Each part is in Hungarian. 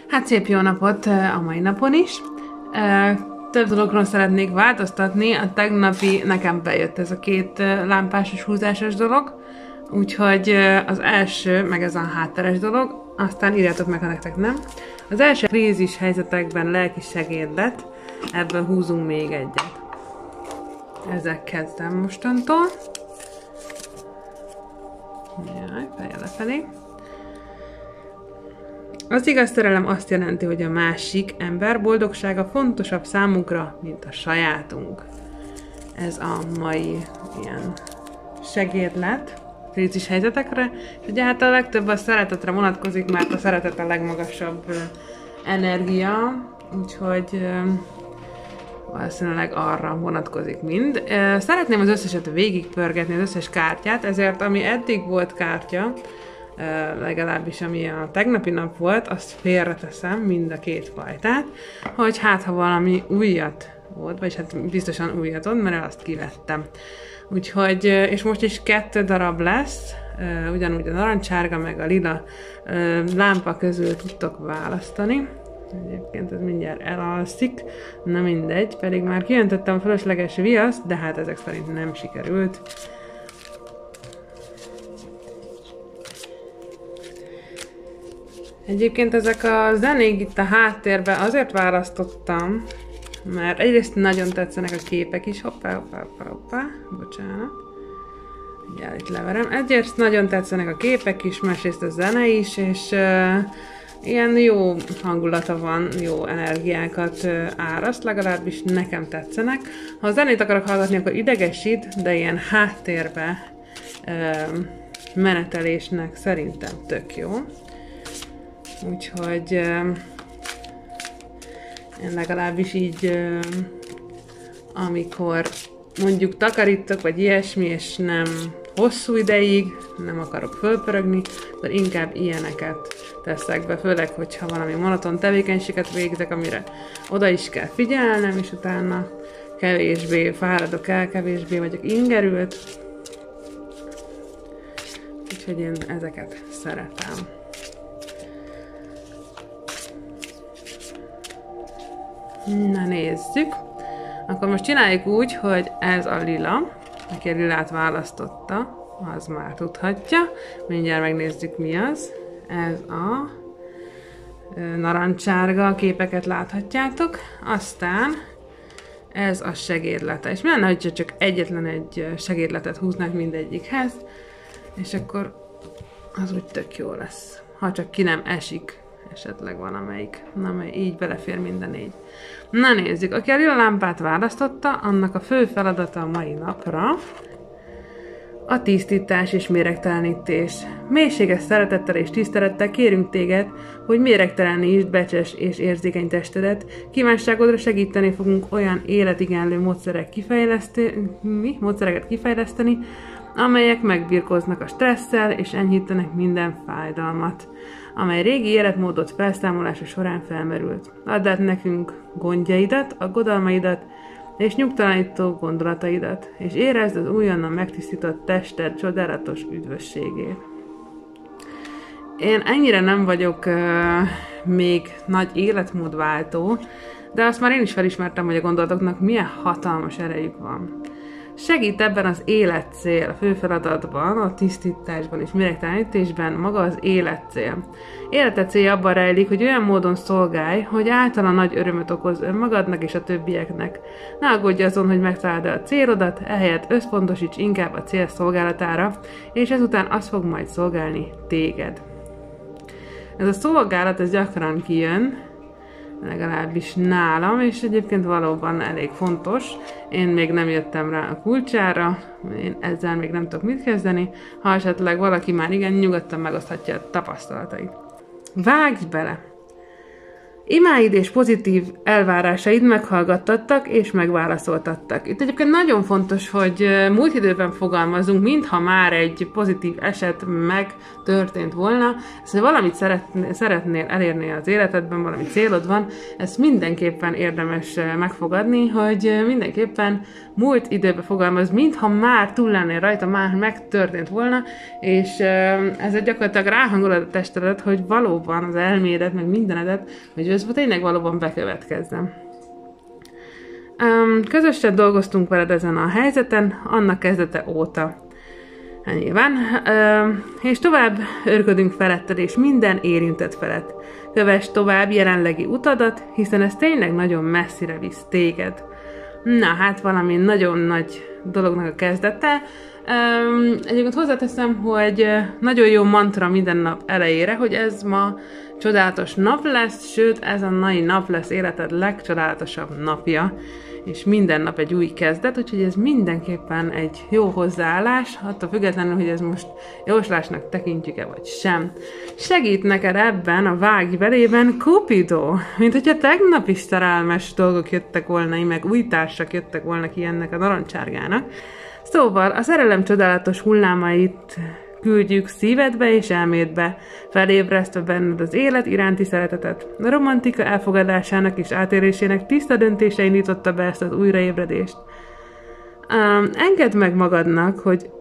Hát szép jó napot a mai napon is. Több dologról szeretnék változtatni. A tegnapi nekem bejött ez a két lámpásos húzásos dolog. Úgyhogy az első, meg ez a hátteres dolog, aztán írjátok meg, ha nektek nem. Az első krízis helyzetekben lelki segédlet, ebből húzunk még egyet. Ezzel kezdem mostantól. Jaj, fejjel lefelé. Az igaz szerelem azt jelenti, hogy a másik ember boldogsága fontosabb számunkra, mint a sajátunk. Ez a mai ilyen segédlet krízis helyzetekre, és ugye hát a legtöbb a szeretetre vonatkozik, mert a szeretet a legmagasabb energia, úgyhogy valószínűleg arra vonatkozik mind. Szeretném az összeset végigpörgetni, az összes kártyát, ezért ami eddig volt kártya, legalábbis ami a tegnapi nap volt, azt félreteszem, mind a két fajtát, hogy hát ha valami újat volt, vagy hát biztosan újat ott, mert azt kivettem. Úgyhogy, és most is 2 darab lesz, ugyanúgy a narancsárga meg a lila lámpa közül tudtok választani. Egyébként ez mindjárt elalszik, na mindegy, pedig már kijöntöttem a fölösleges viaszt, de hát ezek szerint nem sikerült. Egyébként ezek a zenék itt a háttérben azért választottam, mert egyrészt nagyon tetszenek a képek is, hoppá, bocsánat. Ugye itt leverem. Egyrészt nagyon tetszenek a képek is, másrészt a zene is, és ilyen jó hangulata van, jó energiákat áraszt, legalábbis nekem tetszenek. Ha a zenét akarok hallgatni, akkor idegesít, de ilyen háttérbe menetelésnek szerintem tök jó. Úgyhogy én legalábbis így, amikor mondjuk takarítok, vagy ilyesmi, és nem hosszú ideig, nem akarok fölpörögni, akkor inkább ilyeneket teszek be, főleg, hogyha valami monoton tevékenységet végzek, amire oda is kell figyelnem, és utána kevésbé fáradok el, kevésbé vagyok ingerült. Úgyhogy én ezeket szeretem. Na nézzük. Akkor most csináljuk úgy, hogy ez a lila, aki a lilát választotta, az már tudhatja. Mindjárt megnézzük, mi az. Ez a narancsárga, képeket láthatjátok. Aztán ez a segédlete. És mi lenne, hogyha csak egyetlen egy segédletet húznánk mindegyikhez, és akkor az úgy tök jó lesz. Ha csak ki nem esik, esetleg van amelyik, amely így belefér minden 4. Na nézzük, aki a lila lámpát választotta, annak a fő feladata a mai napra a tisztítás és méregtelenítés. Mélységes szeretettel és tisztelettel kérünk téged, hogy méregtelenítsd becses és érzékeny testedet. Kívánságodra segíteni fogunk olyan életigenlő módszereket kifejleszteni, amelyek megbirkóznak a stresszel és enyhítenek minden fájdalmat, amely régi életmódot felszámolása során felmerült. Add át nekünk gondjaidat, aggodalmaidat és nyugtalanító gondolataidat, és érezd az újonnan megtisztított tested csodálatos üdvösségét. Én ennyire nem vagyok még nagy életmódváltó, de azt már én is felismertem, hogy a gondolatoknak milyen hatalmas erejük van. Segít ebben az életcél, a fő feladatban, a tisztításban és méregtelenítésben maga az életcél. Életed célja abban rejlik, hogy olyan módon szolgálj, hogy általán nagy örömöt okoz önmagadnak és a többieknek. Ne aggódj azon, hogy megtaláld a célodat, ehelyett összpontosíts inkább a cél szolgálatára, és ezután az fog majd szolgálni téged. Ez a szolgálat, ez gyakran kijön, legalábbis nálam, és egyébként valóban elég fontos. Én még nem jöttem rá a kulcsára, én ezzel még nem tudok mit kezdeni. Ha esetleg valaki már igen, nyugodtan megoszthatja a tapasztalatait. Vágj bele! Imáid és pozitív elvárásaid meghallgattattak és megválaszoltattak. Itt egyébként nagyon fontos, hogy múlt időben fogalmazunk, mintha már egy pozitív eset megtörtént volna. Szóval valamit szeretnél elérni az életedben, valami célod van, ezt mindenképpen érdemes megfogadni, hogy mindenképpen múlt időben fogalmaz, mintha már túl lennél rajta, már megtörtént volna, és ez gyakorlatilag ráhangolod a testedet, hogy valóban az elmédet, meg mindenedet, hogy ez tényleg valóban bekövetkezzen. Közösen dolgoztunk veled ezen a helyzeten, annak kezdete óta. Nyilván. És tovább örködünk feletted, és minden érintett felett. Kövess tovább jelenlegi utadat, hiszen ez tényleg nagyon messzire visz téged. Na hát valami nagyon nagy dolognak a kezdete. Egyébként hozzáteszem, hogy nagyon jó mantra minden nap elejére, hogy ez ma csodálatos nap lesz, sőt, ez a mai nap lesz életed legcsodálatosabb napja, és minden nap egy új kezdet, úgyhogy ez mindenképpen egy jó hozzáállás, attól függetlenül, hogy ez most jóslásnak tekintjük-e vagy sem. Segít neked ebben a vágy belében Cupido, mint hogyha tegnap is szerelmes dolgok jöttek volna, meg új társak jöttek volna ki ennek a narancsárgának. Szóval a szerelem csodálatos hullámait küldjük szívedbe és elmédbe, felébresztve benned az élet iránti szeretetet. A romantika elfogadásának és átérésének tiszta döntése indította be ezt az újraébredést. Engedd meg magadnak, hogy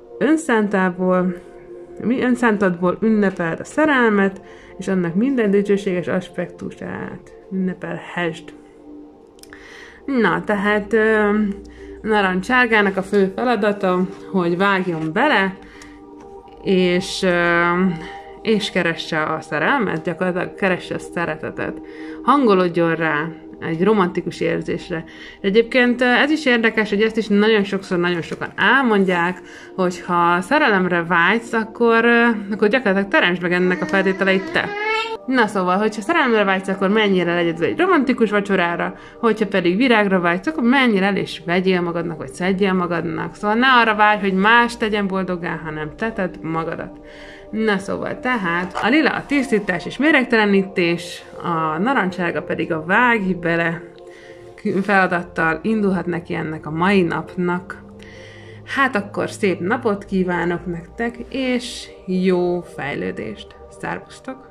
önszántadból ünnepeld a szerelmet, és annak minden dicsőséges aspektusát ünnepelhesd. Na, tehát narancsárgának a fő feladata, hogy vágjon bele, és keresse a szerelmet, gyakorlatilag keresse a szeretetet. Hangolodjon rá egy romantikus érzésre. Egyébként ez is érdekes, hogy ezt is nagyon sokan elmondják, hogy ha szerelemre vágysz, akkor gyakorlatilag teremtsd meg ennek a feltételeit te. Na szóval, hogyha szerelemre vágysz, akkor mennyire legyed egy romantikus vacsorára, hogyha pedig virágra vágysz, akkor mennyire el és vegyél magadnak, vagy szedjél magadnak. Szóval ne arra vágy, hogy más tegyen boldoggá, hanem te tedd magadat. Na szóval tehát a lila a tisztítás és méregtelenítés, a narancsárga pedig a vágj bele feladattal indulhat neki ennek a mai napnak. Hát akkor szép napot kívánok nektek, és jó fejlődést! Szervusztok!